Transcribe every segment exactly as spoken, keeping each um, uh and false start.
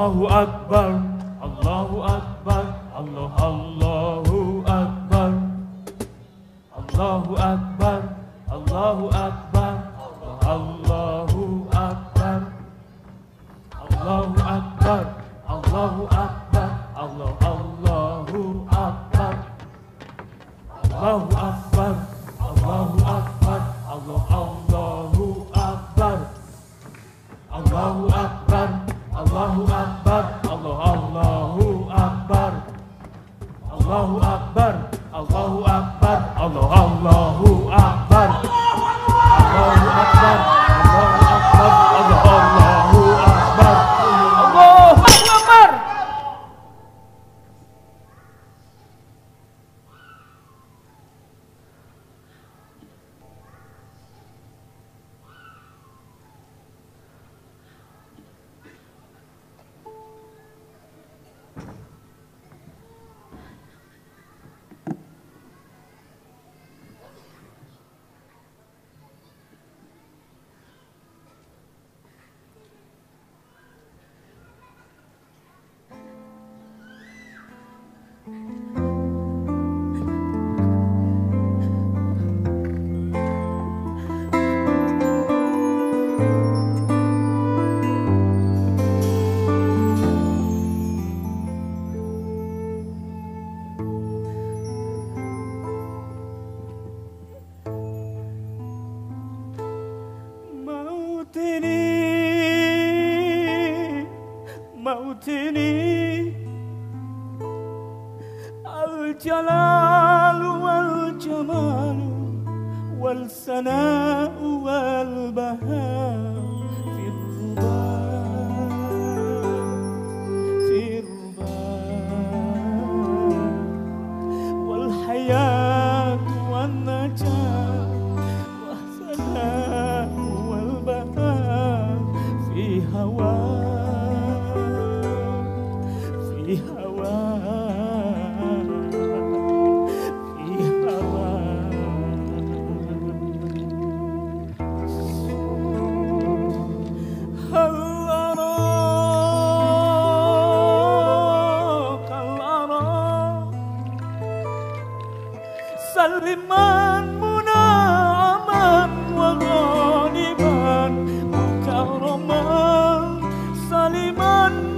Allahu Akbar, Allahu Akbar, Allah, Allahu Akbar, Allahu Akbar, Allahu Akbar, Allahu Akbar, Allahu Akbar, Allahu Akbar, Allah, Allahu Akbar, Allahu Akbar, Allahu Akbar, Allah, Allahu Akbar, Allahu Akbar, Allahu Akbar, Allah, Allahu Akbar, Allahu Akbar, Allahu Akbar, Allah, Allahu Akbar, Allahu Akbar, Allahu Akbar, Allah, Allahu Akbar, Allahu Akbar. موتني الجلال والجمال والثناء والبهاء في الرباع في الرباع والحياة والنجاة والثناء والبهاء في هواك في هواك في هواك هل أراك هل أراك سلما منعما وغانما مكرما سلما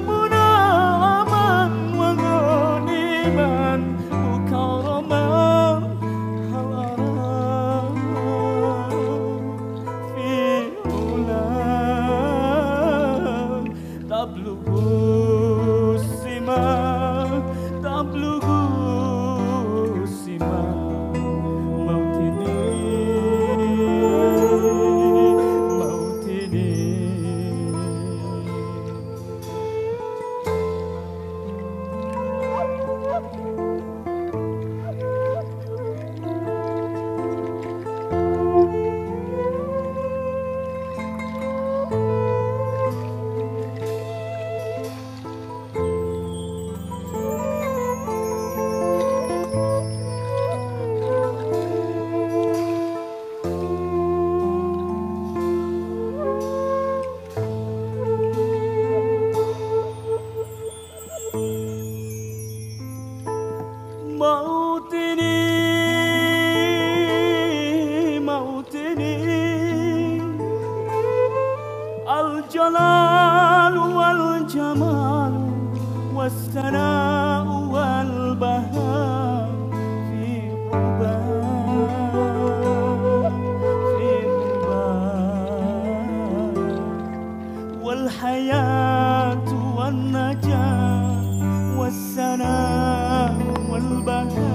الجلال والجمال والثناء والبهاء في الرباع في الرباع والحياة والنجاة والثناء والبهاء